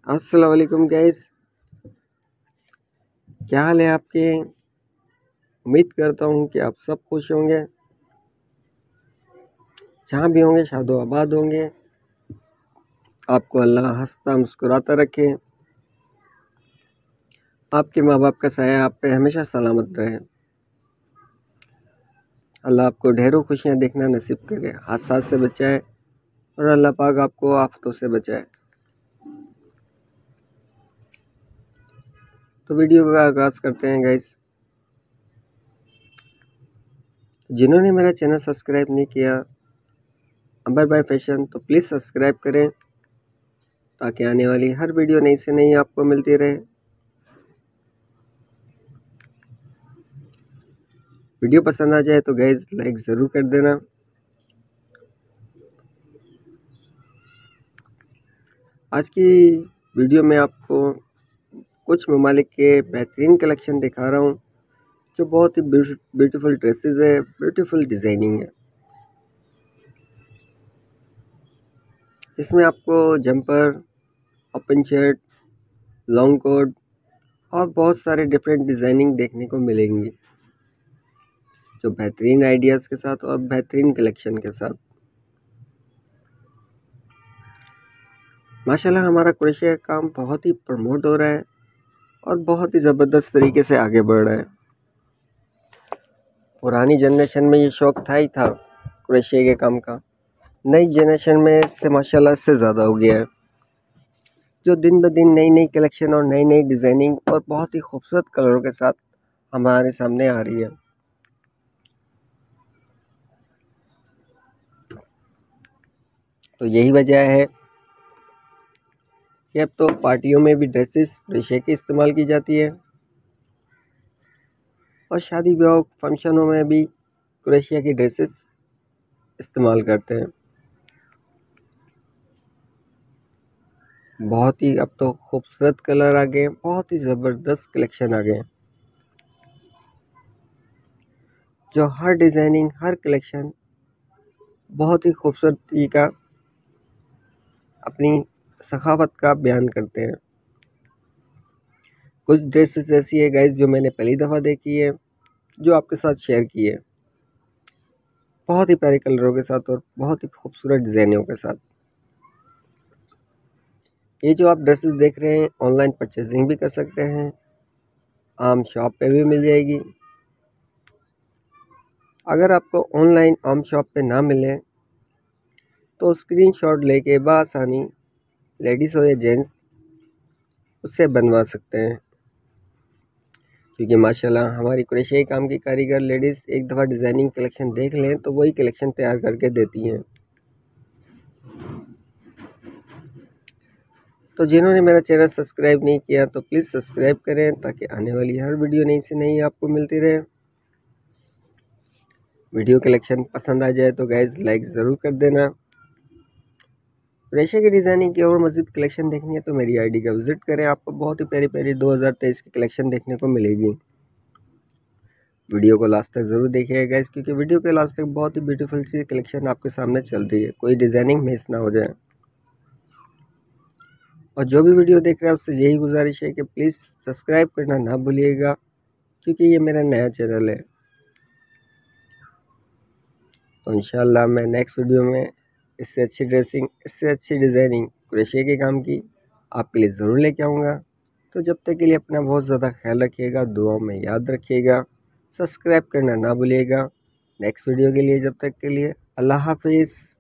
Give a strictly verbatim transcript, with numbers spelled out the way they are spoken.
अस्सलाम वालेकुम गाइस, क्या हाल है आपके। उम्मीद करता हूँ कि आप सब खुश होंगे, जहाँ भी होंगे शादो आबाद होंगे। आपको अल्लाह हंसता मुस्कुराता रखे, आपके माँ बाप का साया आप पे हमेशा सलामत रहे। अल्लाह आपको ढेरों खुशियाँ देखना नसीब करे, हादसा से बचाए और अल्लाह पाक आपको आफतों से बचाए। तो वीडियो का आगाज़ करते हैं गाइस। जिन्होंने मेरा चैनल सब्सक्राइब नहीं किया अंबर बाय फैशन, तो प्लीज़ सब्सक्राइब करें ताकि आने वाली हर वीडियो नई से नई आपको मिलती रहे। वीडियो पसंद आ जाए तो गाइस लाइक ज़रूर कर देना। आज की वीडियो में आपको कुछ ममालिक के बेहतरीन कलेक्शन दिखा रहा हूँ, जो बहुत ही ब्यूटीफुल ड्रेसेस है, ब्यूटीफुल डिज़ाइनिंग है, जिसमें आपको jumper, open shirt, long coat और बहुत सारे डिफरेंट डिज़ाइनिंग देखने को मिलेंगी, जो बेहतरीन आइडियाज़ के साथ और बेहतरीन कलेक्शन के साथ। माशाल्लाह हमारा क्रोशिया का काम बहुत ही प्रमोट हो रहा है और बहुत ही ज़बरदस्त तरीके से आगे बढ़ रहा है। पुरानी जनरेशन में ये शौक़ था ही था क्रोशिया के काम का, नई जनरेशन में इससे माशाल्लाह से ज़्यादा हो गया है, जो दिन ब दिन नई नई कलेक्शन और नई नई डिज़ाइनिंग और बहुत ही खूबसूरत कलरों के साथ हमारे सामने आ रही है। तो यही वजह है कि अब तो पार्टियों में भी ड्रेसेस क्रोशिया की इस्तेमाल की जाती है और शादी ब्याह फंक्शनों में भी क्रोशिया की ड्रेसेस इस्तेमाल करते हैं। बहुत ही अब तो खूबसूरत कलर आ गए, बहुत ही ज़बरदस्त कलेक्शन आ गए, जो हर डिज़ाइनिंग हर कलेक्शन बहुत ही खूबसूरती का अपनी सखावत का बयान करते हैं। कुछ ड्रेसेस ऐसी है गाइस जो मैंने पहली दफ़ा देखी है, जो आपके साथ शेयर की है, बहुत ही प्यारे कलरों के साथ और बहुत ही खूबसूरत डिज़ाइनों के साथ। ये जो आप ड्रेसेस देख रहे हैं ऑनलाइन परचेजिंग भी कर सकते हैं, आम शॉप पे भी मिल जाएगी। अगर आपको ऑनलाइन आम शॉप पे ना मिले तो स्क्रीनशॉट लेके बआसानी लेडीज़ हो या जेंट्स उससे बनवा सकते हैं, क्योंकि माशाल्लाह हमारी क्रोशिया काम की कारीगर लेडीज़ एक दफ़ा डिज़ाइनिंग कलेक्शन देख लें तो वही कलेक्शन तैयार करके देती हैं। तो जिन्होंने मेरा चैनल सब्सक्राइब नहीं किया तो प्लीज़ सब्सक्राइब करें ताकि आने वाली हर वीडियो नई से नई आपको मिलती रहे। वीडियो कलेक्शन पसंद आ जाए तो गाइस लाइक ज़रूर कर देना। क्रोशिया की डिज़ाइनिंग की और मज़ीद कलेक्शन देखनी है तो मेरी आईडी का विज़िट करें, आपको बहुत ही प्यारी प्यारी दो हज़ार तेईस की कलेक्शन देखने को मिलेगी। वीडियो को लास्ट तक ज़रूर देखिएगा गाइस, क्योंकि वीडियो के लास्ट तक बहुत ही ब्यूटीफुल सी कलेक्शन आपके सामने चल रही है, कोई डिज़ाइनिंग मिस ना हो जाए। और जो भी वीडियो देख रहे हैं उससे यही गुजारिश है कि प्लीज़ सब्सक्राइब करना ना भूलिएगा, क्योंकि ये मेरा नया चैनल है। तो इंशाल्लाह मैं नेक्स्ट वीडियो में इससे अच्छी ड्रेसिंग, इससे अच्छी डिज़ाइनिंग क्रोशिया के काम की आपके लिए ज़रूर लेके आऊँगा। तो जब तक के लिए अपना बहुत ज़्यादा ख्याल रखिएगा, दुआओं में याद रखिएगा, सब्सक्राइब करना ना भूलिएगा। नेक्स्ट वीडियो के लिए जब तक के लिए अल्लाह हाफिज़।